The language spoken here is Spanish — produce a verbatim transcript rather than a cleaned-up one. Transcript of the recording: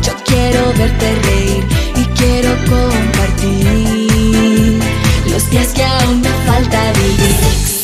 Yo quiero verte reír y quiero compartir los días que aún me falta vivir.